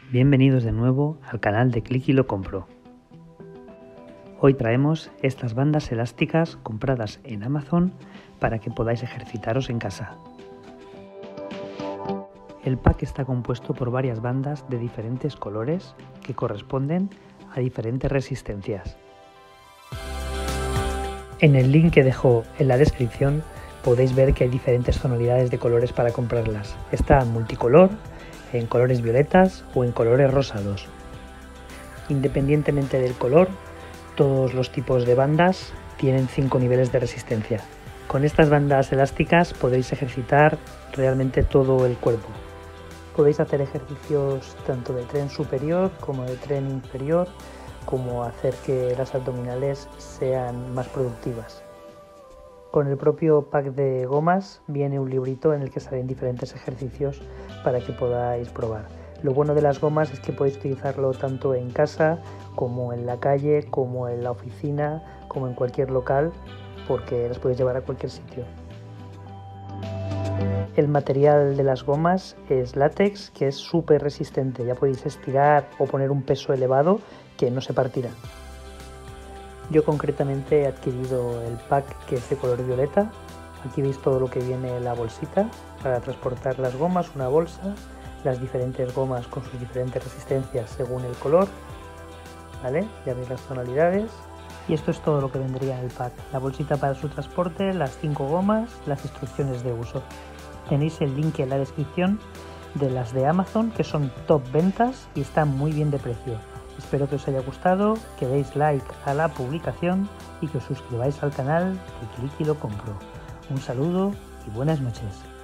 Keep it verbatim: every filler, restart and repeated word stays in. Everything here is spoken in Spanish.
Bienvenidos de nuevo al canal de Click y lo compro. Hoy traemos estas bandas elásticas compradas en Amazon para que podáis ejercitaros en casa. El pack está compuesto por varias bandas de diferentes colores que corresponden a diferentes resistencias. En el link que dejo en la descripción podéis ver que hay diferentes tonalidades de colores para comprarlas. Está multicolor, en colores violetas o en colores rosados. Independientemente del color, todos los tipos de bandas tienen cinco niveles de resistencia. Con estas bandas elásticas podéis ejercitar realmente todo el cuerpo. Podéis hacer ejercicios tanto de tren superior como de tren inferior, como hacer que las abdominales sean más productivas. Con el propio pack de gomas viene un librito en el que salen diferentes ejercicios para que podáis probar. Lo bueno de las gomas es que podéis utilizarlo tanto en casa como en la calle, como en la oficina, como en cualquier local, porque las podéis llevar a cualquier sitio. El material de las gomas es látex, que es súper resistente. Ya podéis estirar o poner un peso elevado que no se partirá. Yo concretamente he adquirido el pack que es de color violeta. Aquí veis todo lo que viene en la bolsita para transportar las gomas, una bolsa, las diferentes gomas con sus diferentes resistencias según el color, ¿vale? Ya veis las tonalidades. Y esto es todo lo que vendría en el pack. La bolsita para su transporte, las cinco gomas, las instrucciones de uso. Tenéis el link en la descripción de las de Amazon, que son top ventas y están muy bien de precio. Espero que os haya gustado, que deis like a la publicación y que os suscribáis al canal de Click y lo compro. Un saludo y buenas noches.